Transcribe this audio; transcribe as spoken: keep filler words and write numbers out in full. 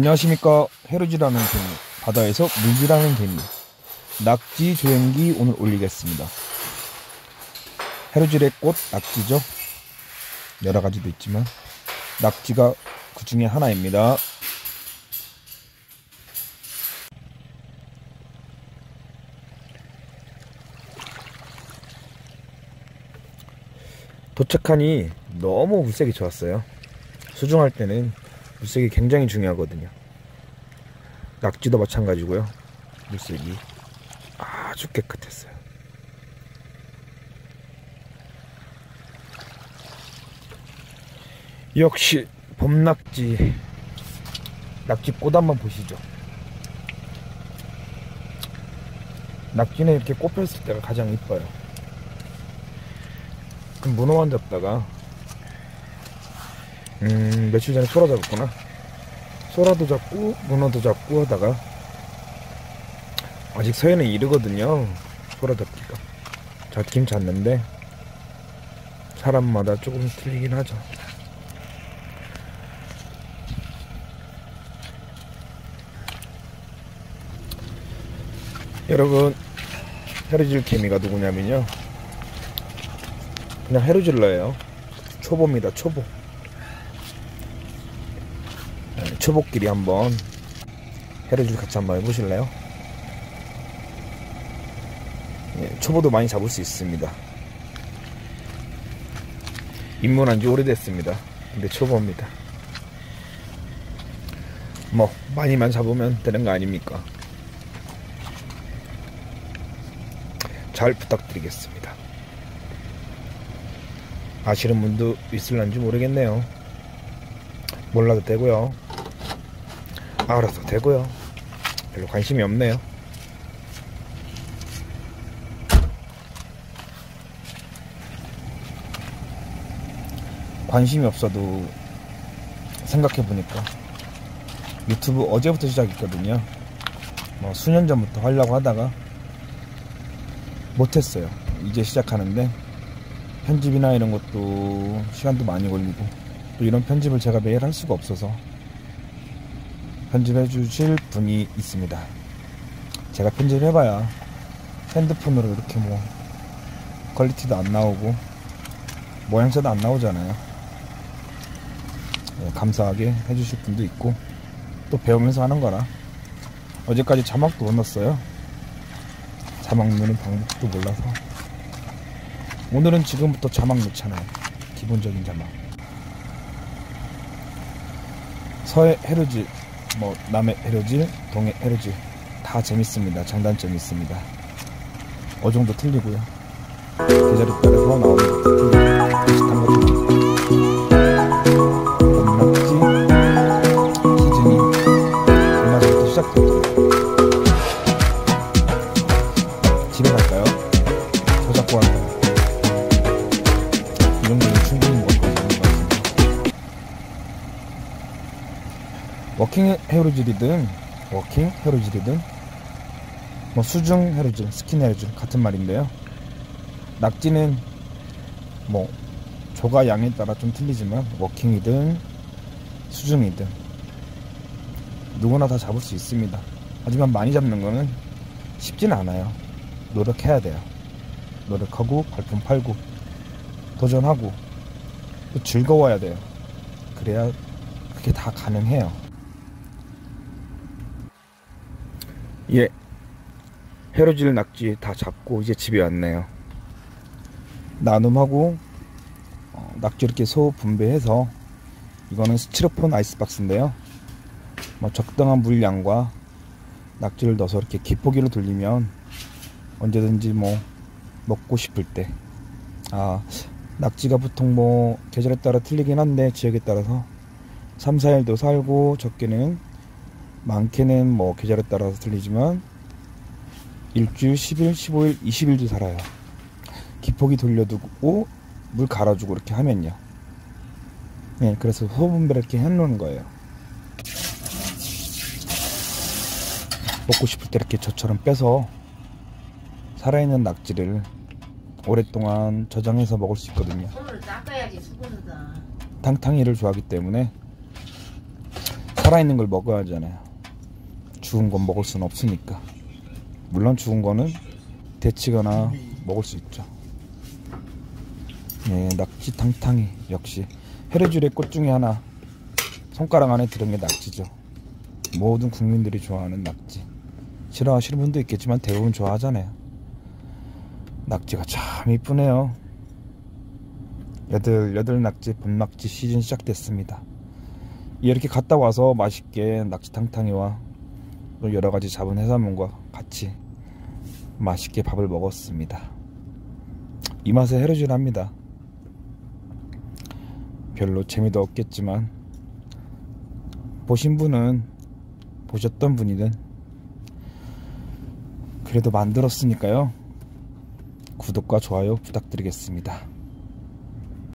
안녕하십니까. 해루지라는 개미, 바다에서 물질하는 개미, 낙지 조행기 오늘 올리겠습니다. 해루질의 꽃 낙지죠. 여러가지도 있지만 낙지가 그 중에 하나입니다. 도착하니 너무 물색이 좋았어요. 수중할 때는 물색이 굉장히 중요하거든요. 낙지도 마찬가지고요. 물색이 아주 깨끗했어요. 역시 봄낙지. 낙지 꽃 한번 보시죠. 낙지는 이렇게 꽃 폈을 때가 가장 이뻐요. 그럼 문어만 잡다가 음 며칠 전에 소라 잡았구나. 소라도 잡고 문어도 잡고 하다가 아직 서해는 이르거든요. 소라 잡기가 잡긴 잡는데 사람마다 조금 틀리긴 하죠. 여러분, 해루질 개미가 누구냐면요, 그냥 해루질러예요. 초보입니다. 초보. 네, 초보끼리 한번 해루질 같이 한번 해보실래요? 네, 초보도 많이 잡을 수 있습니다. 입문한 지 오래됐습니다. 근데 초보입니다. 뭐 많이만 잡으면 되는 거 아닙니까? 잘 부탁드리겠습니다. 아시는 분도 있을런지 모르겠네요. 몰라도 되고요, 알아도 되고요. 별로 관심이 없네요. 관심이 없어도 생각해보니까 유튜브 어제부터 시작했거든요. 뭐 수년 전부터 하려고 하다가 못했어요. 이제 시작하는데 편집이나 이런 것도 시간도 많이 걸리고, 또 이런 편집을 제가 매일 할 수가 없어서 편집해 주실 분이 있습니다. 제가 편집을 해봐야 핸드폰으로 이렇게 뭐 퀄리티도 안 나오고 모양새도 안 나오잖아요. 네, 감사하게 해주실 분도 있고, 또 배우면서 하는 거라 어제까지 자막도 못 넣었어요. 자막 넣는 방법도 몰라서. 오늘은 지금부터 자막 넣잖아요. 기본적인 자막. 서해 해루질, 뭐 남해 해루질, 동해 해루질 다 재밌습니다. 장단점이 있습니다. 어종도 틀리고요. 계절에 따라서 나오는 것도 틀리고 비슷한 것도 많고. 봄낙지 시즌이 얼마 전부터 시작됐죠. 집에 갈까요? 더 잡고 갈까요? 이 정도는 충분히 먹을 수 있는 것 같습니다. 워킹 해루질이든 워킹 해루질이든 뭐 수중 해루질, 스킨 해루질 같은 말인데요. 낙지는 뭐 조가 양에 따라 좀 틀리지만 워킹이든 수중이든 누구나 다 잡을 수 있습니다. 하지만 많이 잡는 거는 쉽진 않아요. 노력해야 돼요. 노력하고 발품 팔고 도전하고 또 즐거워야 돼요. 그래야 그게 다 가능해요. 예, 해루질 낙지 다 잡고 이제 집에 왔네요. 나눔하고 어, 낙지 이렇게 소 분배해서, 이거는 스티로폼 아이스박스인데요, 뭐 적당한 물량과 낙지를 넣어서 이렇게 기포기로 돌리면 언제든지 뭐 먹고 싶을 때, 아 낙지가 보통 뭐 계절에 따라 틀리긴 한데 지역에 따라서 삼, 사일도 살고, 적게는 많게는 뭐 계절에 따라서 틀리지만 일주일, 십일, 십오일, 이십일도 살아요. 기포기 돌려두고 물 갈아주고 이렇게 하면요. 네, 그래서 소분배를 이렇게 해놓는 거예요. 먹고 싶을 때 이렇게 저처럼 빼서 살아있는 낙지를 오랫동안 저장해서 먹을 수 있거든요. 손을 닦아야지 수건이다. 탕탕이를 좋아하기 때문에 살아있는 걸 먹어야 하잖아요. 죽은 건 먹을 수는 없으니까. 물론 죽은 거는 데치거나 먹을 수 있죠. 네, 낙지 탕탕이 역시 해루질의 꽃 중에 하나. 손가락 안에 들은 게 낙지죠. 모든 국민들이 좋아하는 낙지. 싫어하시는 분도 있겠지만 대부분 좋아하잖아요. 낙지가 참 이쁘네요. 여덟 여덟 낙지 봄낙지 시즌 시작됐습니다. 이렇게 갔다 와서 맛있게 낙지 탕탕이와 여러가지 잡은 해산물과 같이 맛있게 밥을 먹었습니다. 이 맛에 해루질합니다. 별로 재미도 없겠지만 보신 분은, 보셨던 분이든 그래도 만들었으니까요, 구독과 좋아요 부탁드리겠습니다.